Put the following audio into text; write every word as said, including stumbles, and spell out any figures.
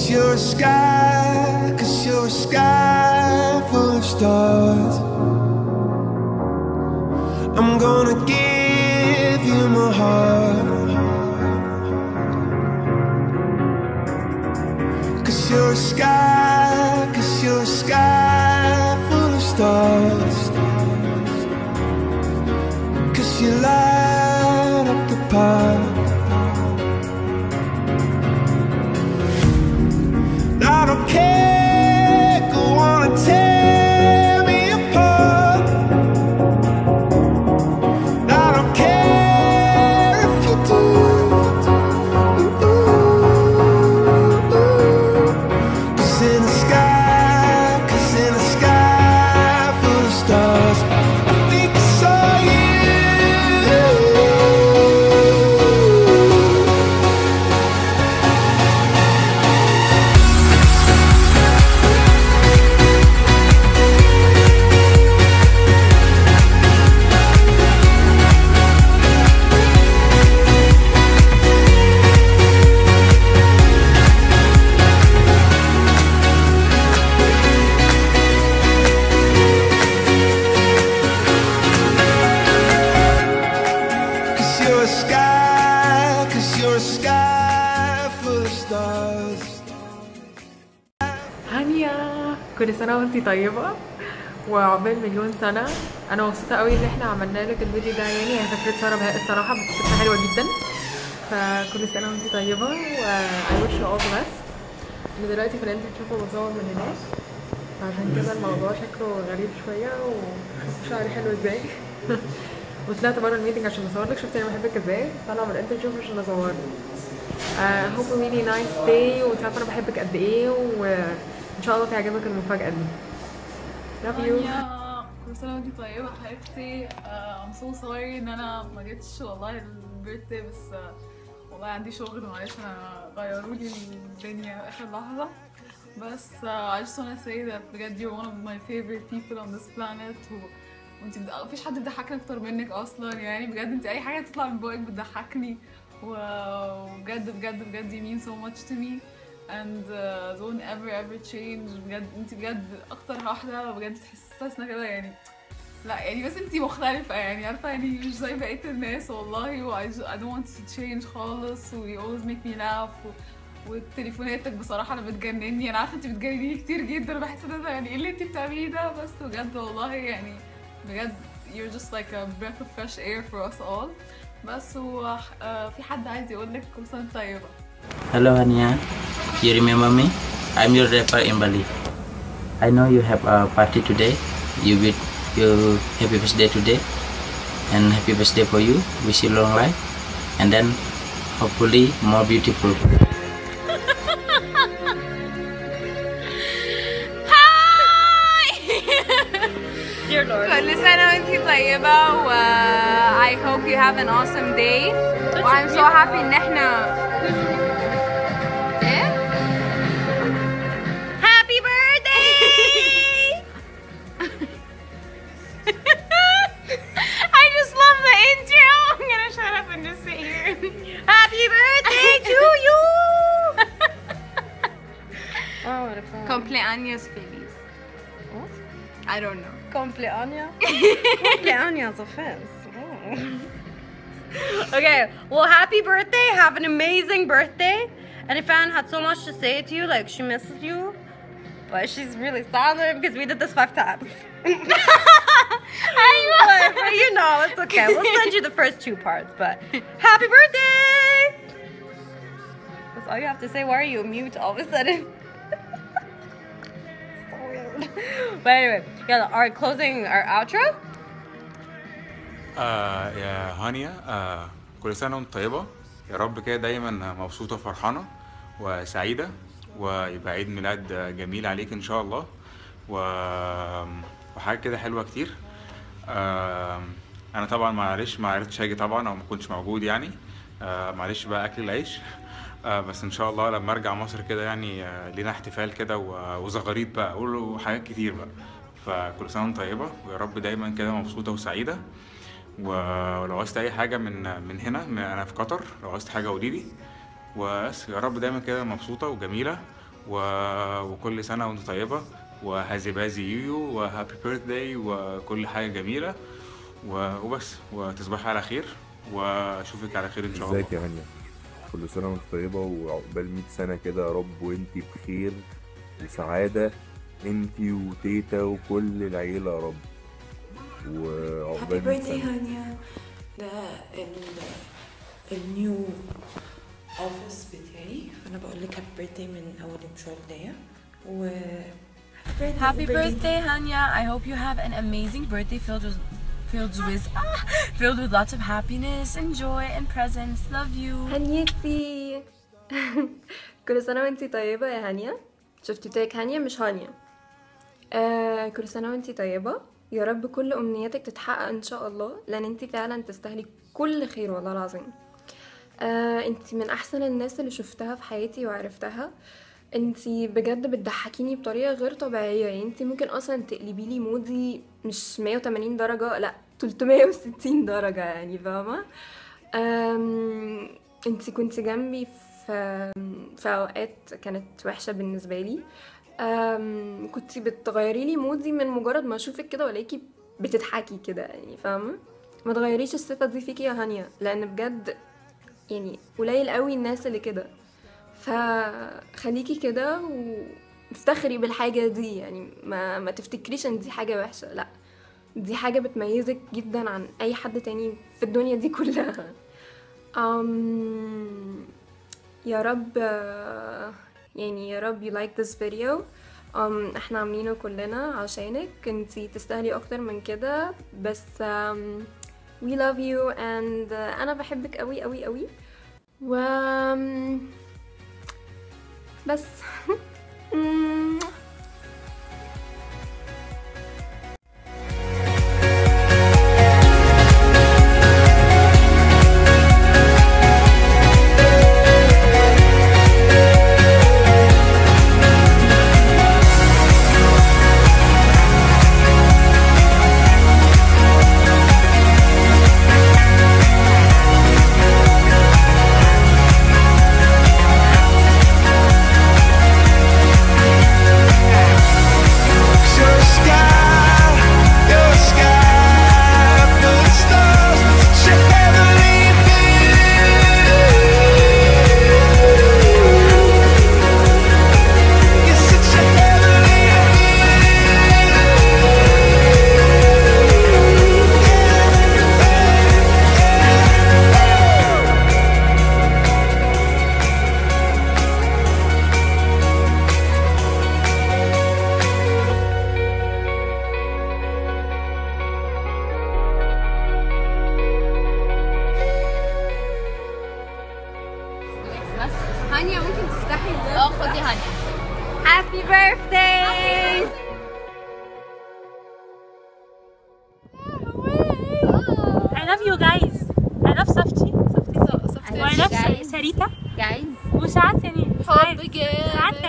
you're a sky, cause you're a sky full of stars. I'm gonna give you my heart, cause you're a sky, cause you're a sky full of stars. Cause you light up the path. I don't care, go on and tear me apart. I don't care if you do. Cause in the sky, cause in the sky full of stars, I think I saw you. هانيا، كل سنة وانتي طيبة وعقبال مليون سنة. أنا مبسوطة قوي إن احنا عملنا لك الفيديو ده، يعني هي فكرة سارة بهاء الصراحة، بس فكرة حلوة جدا. فكل سنة وانتي طيبة و I wish you all the best. أنا دلوقتي في الانترفيو بصور من هناك، عشان كده الموضوع شكله غريب شوية وشوف شعري حلو ازاي. وطلعت بره الميتنج عشان اصور لك. شفتي انا بحبك ازاي؟ طالعة من الانترفيو عشان اصور. I hope a really nice day، وانت عارفة انا بحبك قد ايه، وان شاء الله تعجبك المفاجأة دي. Love you. كل سنة وانتي طيبة حبيبتي. I'm so sorry ان انا ما جيتش والله البيرثدي، بس والله عندي شغل معلش، انا غيروا لي الدنيا اخر لحظة. بس I just wanna say that بجد you're one of my favorite people on this planet، و وانتي مفيش حد بيضحكني اكتر منك اصلا، يعني بجد انتي اي حاجة تطلع من بوقك بتضحكني، وبجد بجد بجد you mean so much to me and uh, don't ever ever change. بجد انتي بجد اكتر واحدة بجد تحسسنا كده، يعني لا يعني بس انتي مختلفة، يعني عارفة، يعني مش زي بقية الناس والله. و I don't want to change خالص، و you always make me laugh، و وتليفوناتك بصراحة انا بتجنني. انا عارفة انتي بتجنني كتير جدا، انا بحس ان ده يعني ايه اللي انتي بتعمليه ده، بس بجد والله يعني بجد you're just like a breath of fresh air for us all. بس و في حد عايز يقولك كل سنة طيبة. Hello Hania, you remember me? I'm your rapper in Bali. I know you have a party today. You with you happy birthday today, and happy birthday for you. Wish you long life, and then hopefully more beautiful. Dear Lord. كل سنة وانتي طيبة و I hope you have an awesome day. و I'm so happy ان احنا ايه؟ Happy birthday! I just love the intro. I'm gonna shut up and just sit here. Happy birthday to you! Oh, what a fun. Cumpleaños feliz. What? I don't know. Compleaños? Compleaños offense. Oh. Okay, well, happy birthday. Have an amazing birthday. And if Anne had so much to say to you, like she misses you, but she's really silent because we did this five times. I know. But, but you know, it's okay. We'll send you the first two parts, but happy birthday! That's all you have to say. Why are you mute all of a sudden? So weird. But anyway, yeah, our closing, our outro. آه يا هانيا، آه كل سنة وانت طيبة، يا رب كده دايما مبسوطة وفرحانة وسعيدة، ويبقى عيد ميلاد جميل عليك ان شاء الله، و... وحاجة كده حلوة كتير. آه انا طبعا معلش ما عرفتش اجي طبعا، او ما كنتش موجود يعني، آه معلش بقى اكل العيش. آه بس ان شاء الله لما ارجع مصر كده يعني آه لينا احتفال كده وزغاريط بقى، اقول حاجات كتير بقى. فكل سنة وانت طيبة، ويا رب دايما كده مبسوطة وسعيدة. ولو عاوزت اي حاجه من من هنا، من انا في قطر، لو عاوزت حاجه قوليلي، وبس. يا رب دايما كده مبسوطه وجميله و... وكل سنة وانت طيبة، وهازي بازي يويو، وهابي بيرثداي، وكل حاجة جميلة، و... وبس، وتصبحي على خير، واشوفك على خير ان شاء الله. ازيك يا هانيا؟ كل سنة وانت طيبة وعقبال مية سنة كده يا رب، وانتي بخير وسعادة، انتي وتيتا وكل العيلة يا رب، وعقبال مية سنة. هانيا، ده النيو اوفيس بتاعي، فانا بقول لك هابي بيرثداي من اول يوم شغل ليا. و Happy birthday, Hanya. I hope you have an amazing birthday filled with filled with ah, filled with lots of happiness and joy and presents. Love you. هنيتي. كل سنة وانتي طيبة يا هانيا. شفتي تاك هانيا مش هانيا. آه كل سنة وانتي طيبة، يا رب كل أمنياتك تتحقق إن شاء الله، لأن انتي فعلا تستاهلي كل خير والله العظيم. آه انتي من أحسن الناس اللي شفتها في حياتي وعرفتها. انتي بجد بتضحكيني بطريقة غير طبيعية، يعني انتي ممكن أصلا تقلبي لي مودي مش مية وتمانين درجة، لأ تلتمية وستين درجة، يعني فاهمة. آم، انتي كنتي جنبي في في أوقات كانت وحشة بالنسبة لي. أم كنتي بتغيري لي مودي من مجرد ما اشوفك كده والاقيكي بتضحكي كده، يعني فاهمه. ما تغيريش الصفه دي فيكي يا هانيا، لان بجد يعني قليل قوي الناس اللي كده، فخليكي كده وافتخري بالحاجه دي، يعني ما ما تفتكريش ان دي حاجه وحشه، لا دي حاجه بتميزك جدا عن اي حد تاني في الدنيا دي كلها. أم يا رب يعني يا رب you like this video. um, احنا عاملينه كلنا عشانك، انتي تستاهلي اكتر من كده، بس um, we love you and uh, انا بحبك قوي قوي قوي و um, بس هانيا ممكن تفتحي الباب؟ اه خدي هانيا. Happy birthday! I love you guys. I love صفتي. صفتي صفتي I love Sarita. Guys. وساعات يعني حب جامد. ساعات